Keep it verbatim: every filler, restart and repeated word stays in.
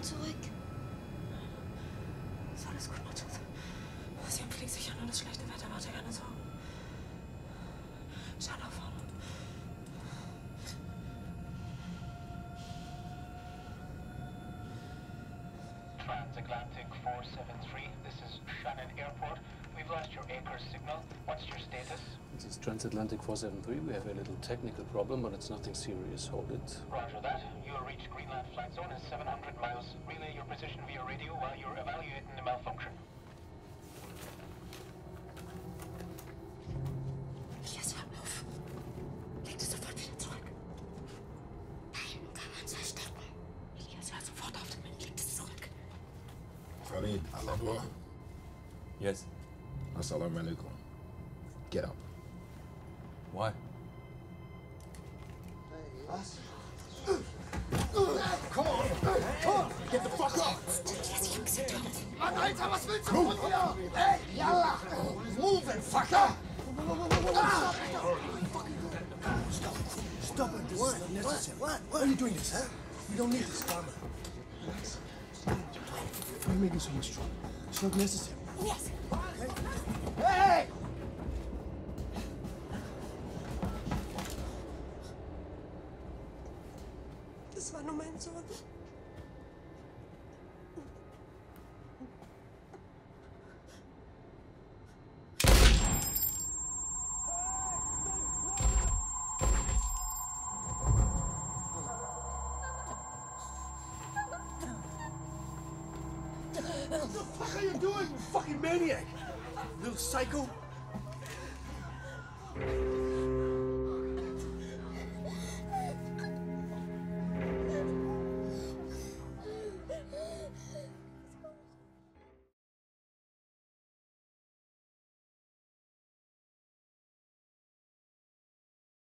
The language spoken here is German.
zurück. Ist alles gut, Mathilde. Sie haben fliegt sich an und das schlechte Wetter. Warte, keine Sorgen. Schau nach vorne. Transatlantic four seven three, this is Shannon Airport. We've lost your Acres signal. What's your status? This is Transatlantic four seven three. We have a little technical problem, but it's nothing serious. Hold it. Roger that. You'll reach Greenland flight zone in seven hundred miles. Relay your position via radio while you're evaluating the malfunction. Elias, hör auf. Leg das sofort wieder zurück. Nein, kann man es verstecken. Elias, hör sofort auf damit. Leg das zurück. Farid, Alabra. Yes. Assalamu alaikum. Get up. Why? Come on! Come on! Get the fuck up! Elias, ich hab gesagt, hör auf. Mann, Alter, was willst du von mir? Hey, yalla! Move it, fucker! Ah! Stop it. Stop it. This is unnecessary. What? Why are you doing this, huh? We don't need this, Karma. Relax. Why are you making so much trouble? It's not necessary. Elias! Hey! Das war nur mein Sohn. What the fuck are you doing, you fucking maniac? Little psycho.